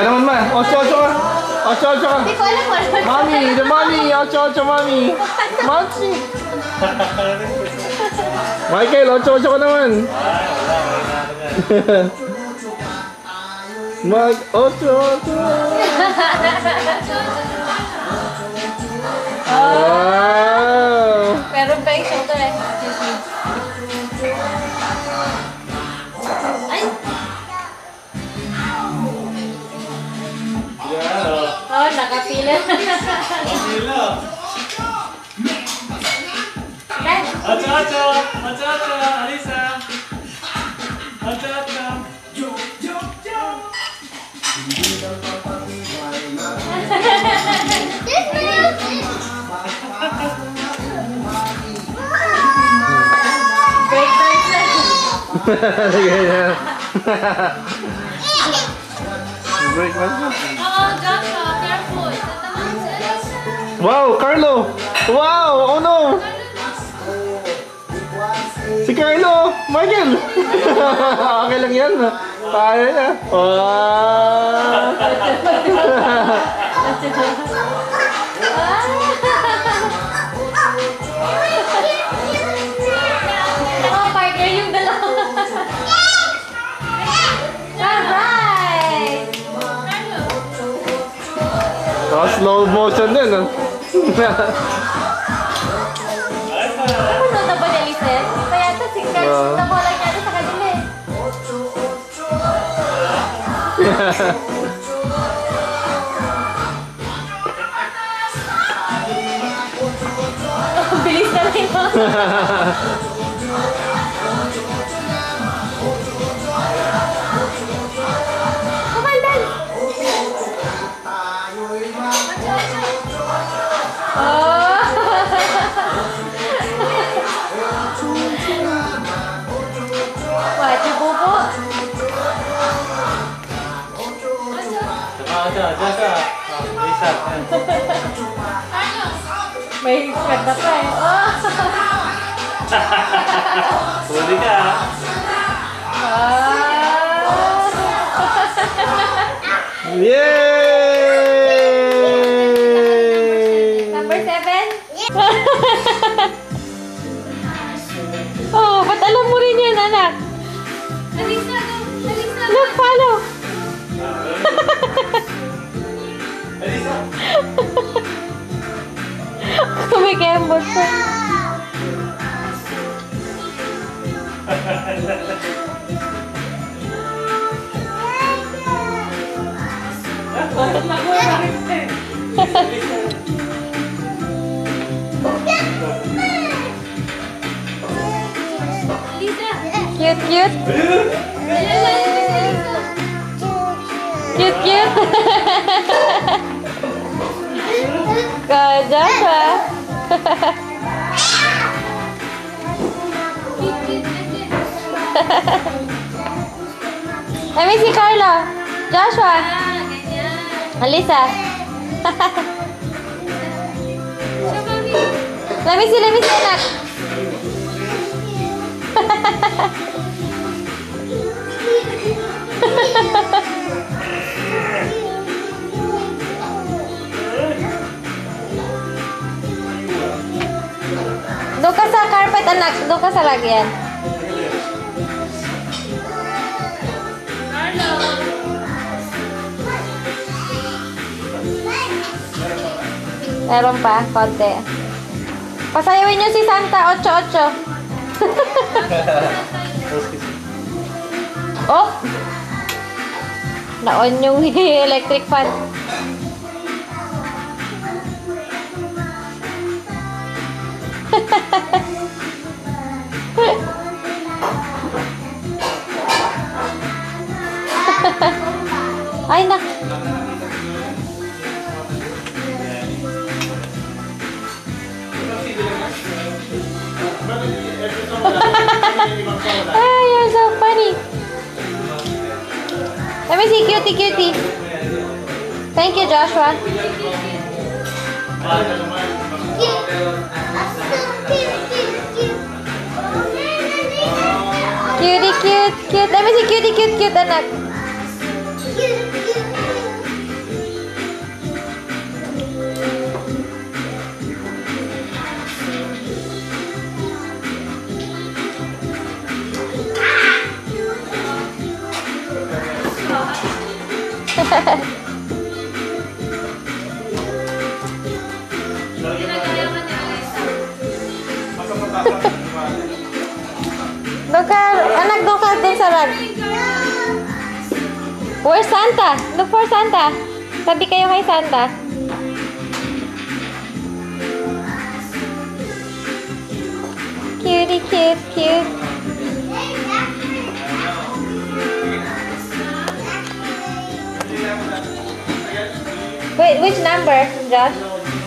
naman ma. Otso Otso ka. Otso Otso ka. Hindi ko alam mo. Mami, the mommy. Otso Otso mami. Mami. Michael, Otso Otso ka naman. Mike, Otso Otso. Wow. Meron pa yung shoulder eh. Ay! Oh, nakapila. Nakapila. Otso Otso. Otso Otso. Alisa. Otso Otso. Break dance na. Break dance na. Oo, Joshua, careful. Tatamaan si Elisa. Wow, Carlo! Wow! Oh no! Si Carlo! Michael! Okay lang yan. Tayo na. Wow! Oh, partner yung dalawa. Alright! Slow motion din. Ano na ba ni Lisel? Kaya ito si Carl, nabola niya sa kanila eh. Bilis na rin mo. Kumaldan! Oh! Wati bubo. May swerte pa eh. Oh! Huli ka. Yay! Number 7? Oh, ba't alam mo rin yan, anak? Look, follow. Kumikembot pa. Cute, cute. Cute, cute. Kaya pa. Let me see Carla. Joshua. Alisa. Let me see, anak. Doon ka sa carpet, anak. Doon ka sa lagyan. Meron pa, konti. Pasayawin niyo si Santa, Otso Otso. Oh! Na-on yung electric fan. Ay, nak. Ay, you're so funny. Let me see, cutie, cutie. Thank you, Joshua. Cutie, cute, cute. Let me see, cutie, cute, cute, anak. Where's Santa? Look for Santa. Tabi kayo kay Santa. Cutie, cute, cute. Wait, which number, Josh?